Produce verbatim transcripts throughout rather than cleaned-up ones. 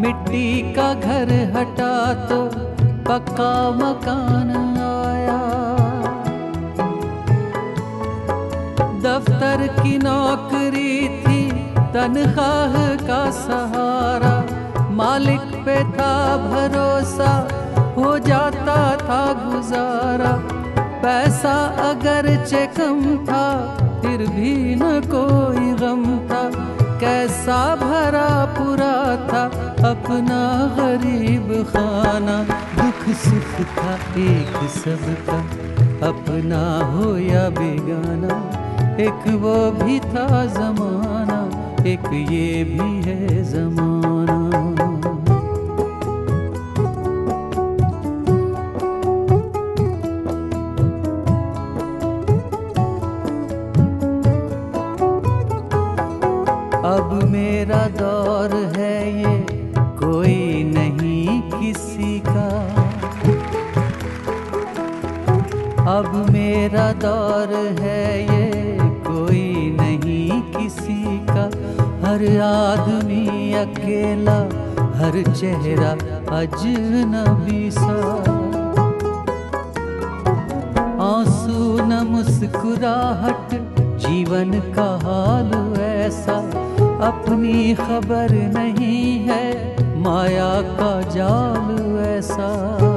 मिट्टी का घर हटा तो पक्का मकान आया। दफ्तर की नौकरी थी तनख्वाह का सहारा, मालिक पे था भरोसा हो जाता था गुजारा। पैसा अगरचे कम था फिर भी न कोई गम था, कैसा भरा पूरा था अपना गरीब खाना। दुख सुख था एक सबका, अपना हो या बेगाना, एक वो भी था जमाना, एक ये भी है जमाना। अब मेरा दौर है ये कोई नहीं किसी का, अब मेरा दौर है ये कोई नहीं किसी का। हर आदमी अकेला, हर चेहरा अजनबी सा। आंसू न मुस्कुराहट, जीवन का हाल ऐसा। अपनी खबर नहीं है, माया का जाल ऐसा।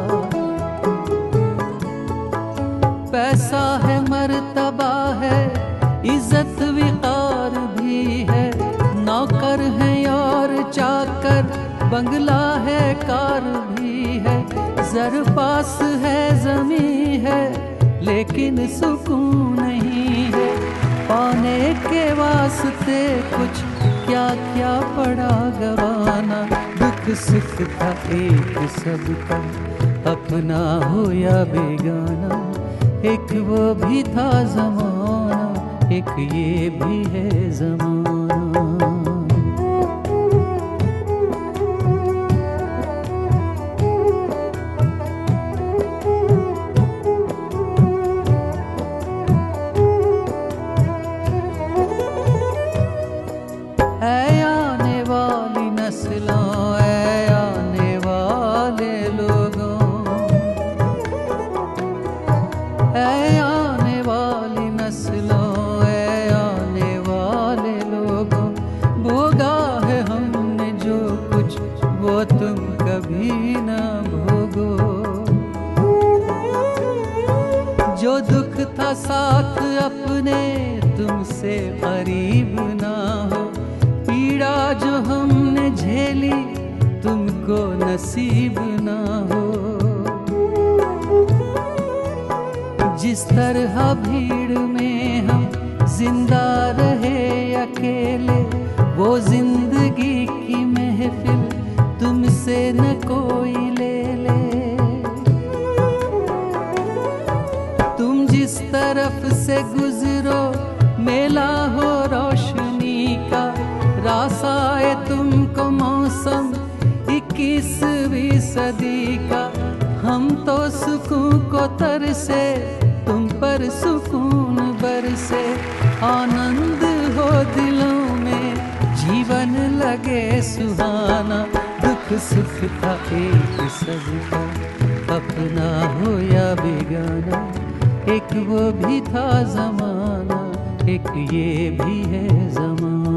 पैसा है मर्तबा है, इज्जत विकार भी है। नौकर है और चाकर, बंगला है कार भी है। जर पास है जमी है, लेकिन सुकून नहीं है। पाने के वास्ते कुछ क्या क्या पड़ा गवाना। दुख सुख था एक सबका, अपना हो या बेगाना, एक वो भी था जमाना, एक ये भी है जमाना। ऐ आने वाली नस्लों, ऐ आने वाले लोगों, ऐ आने वाली नस्लों, ऐ आने वाले लोगों। भोगा है हमने जो कुछ, वो तुम कभी ना भोगो। जो दुख था साथ अपने, तुमसे करीब ना हो। पीड़ा जो हमने झेली, तुमको नसीब ना हो। जिस तरह भीड़ में हम जिंदा रहे अकेले, वो जिंदगी की महफिल तुमसे न कोई ले ले। तुम जिस तरफ से गुजरो, मेला हो रोशनी का। रासाए तुमको मौसम इक्कीसवीं सदी का। हम तो सुकून को तरसे, तुम पर सुकून बरसे। आनंद हो दिलों में, जीवन लगे सुहाना। दुख सुख था एक सबका, अपना हो या बेगाना, एक वो भी था जमाना, एक ये भी है जमाना।